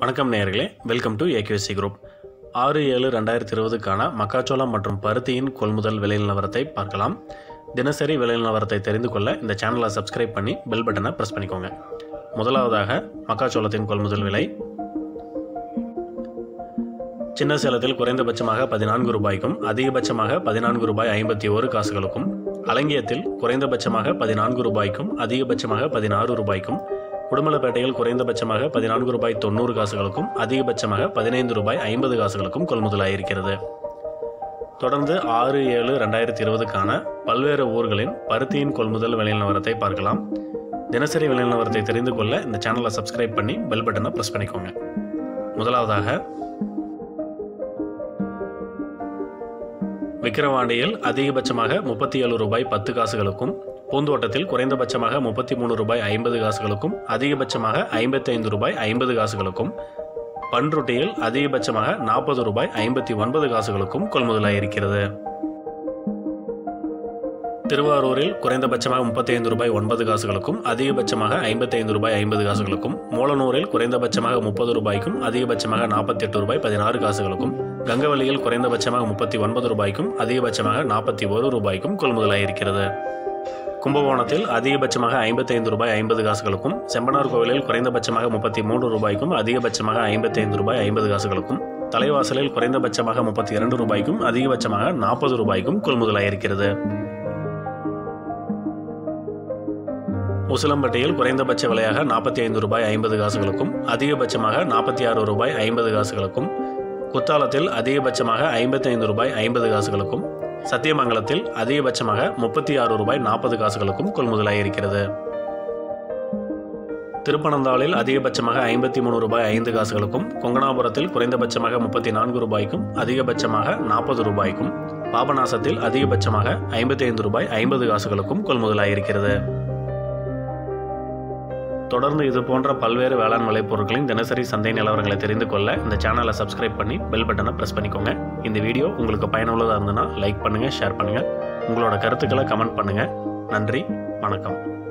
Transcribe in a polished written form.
வணக்கம் நேயர்களே, welcome to AQSC group. 6/7/2020க்கான மக்காச்சோளம் மற்றும் பருத்தியின் கொள்முதல் விலை நிலவரத்தை பார்க்கலாம். தினசரி விலை நிலவரத்தை தெரிந்து கொள்ள இந்த சேனலை சப்ஸ்கிரைப் பண்ணி பெல் பட்டனை ப்ரெஸ் பண்ணிக்கோங்க. முதலாவதாக மக்காச்சோளத்தின் கொள்முதல் விலை. சின்ன சேலத்தில் குறைந்தபட்சமாக 14 ரூபாய்க்கும் அதிகபட்சமாக 14 ரூபாய் 51 காசுகளுக்கும், அலங்கியத்தில் குறைந்தபட்சமாக 14 ரூபாய்க்கும் அதிகபட்சமாக 16 ரூபாய்க்கும், உடுமலைப்பேட்டையில் குறைந்தபட்சமாக 14 ரூபாய் 90 காசுகளுக்கும் அதிகபட்சமாக 15 ரூபாய் 50 காசுகளுக்கும் கொள்முதலாயிருக்கிறது. தொடர்ந்து 6/7/2020க்கான பல்வேறு ஊர்களின் பருத்தியின் கொள்முதல் விலை நிலவரத்தை பார்க்கலாம். தினசரி விலை நிலவரத்தை தெரிந்து கொள்ள இந்த சேனலை சப்ஸ்கிரைப் பண்ணி பெல் பட்டனை ப்ரெஸ் பண்ணிக்கோங்க. முதலாவதாக விக்கிரவாண்டியில் அதிகபட்சமாக 37 ரூபாய் 10 காசுகளுக்கும், பூந்தோட்டத்தில் குறைந்தபட்சமாக 33 ரூபாய் 50 காசுகளுக்கும் அதிகபட்சமாக 55 ரூபாய் 50 காசுகளுக்கும், பன்ருட்டியில் அதிகபட்சமாக 40 ரூபாய் 59 காசுகளுக்கும் கொள்முதலாயிருக்கிறது. திருவாரூரில் குறைந்தபட்சமாக 35 ரூபாய் 9 காசுகளுக்கும் அதிகபட்சமாக 55 ரூபாய் 50 காசுகளுக்கும், மூலனூரில் குறைந்தபட்சமாக 30 ரூபாய்க்கும் அதிகபட்சமாக 48 ரூபாய் 16 காசுகளுக்கும், கங்கவல்லியில் குறைந்தபட்சமாக 39 ரூபாய்க்கும் அதிகபட்சமாக 41 ரூபாய்க்கும் கொள்முதலாயிருக்கிறது. கும்பகோணத்தில் அதிகபட்சமாக 55 ரூபாய் 50 காசுகளுக்கும், செம்பனார் கோவிலில் குறைந்தபட்சமாக 33 ரூபாய்க்கும் அதிகபட்சமாக 55 ரூபாய் 50 காசுகளுக்கும், தலைவாசலில் குறைந்தபட்சமாக 32 ரூபாய்க்கும் அதிகபட்சமாக 40 ரூபாய்க்கும் கொள்முதலாயிருக்கிறது. உசிலம்பட்டியில் குறைந்தபட்ச விலையாக 45 ரூபாய் 50 காசுகளுக்கும் அதிகபட்சமாக 46 ரூபாய் 50 காசுகளுக்கும், குத்தாலத்தில் அதிகபட்சமாக 55 ரூபாய் 50 காசுகளுக்கும், சத்தியமங்கலத்தில் அதிகபட்சமாக 36 ரூபாய் 40 காசுகளுக்கும் கொள்முதலாயிருக்கிறது. திருப்பனந்தாளில் அதிகபட்சமாக 53 ரூபாய் 5 காசுகளுக்கும், கொங்கனாபுரத்தில் குறைந்தபட்சமாக 34 ரூபாய்க்கும் அதிகபட்சமாக 40 ரூபாய்க்கும், பாபநாசத்தில் அதிகபட்சமாக 55 ரூபாய் 50 காசுகளுக்கும் கொள்முதலாயிருக்கிறது. தொடர்ந்து இது போன்ற பல்வேறு வேளாண் விளைபொருட்களின் தினசரி சந்தை நிலவரங்களை தெரிந்து கொள்ள இந்த சேனலை சப்ஸ்கிரைப் பண்ணி பெல் பட்டனை ப்ரெஸ் பண்ணிக்கோங்க. இந்த வீடியோ உங்களுக்கு பயனுள்ளதாக இருந்ததுன்னா லைக் பண்ணுங்கள், ஷேர் பண்ணுங்கள். உங்களோட கருத்துக்களை கமெண்ட் பண்ணுங்கள். நன்றி, வணக்கம்.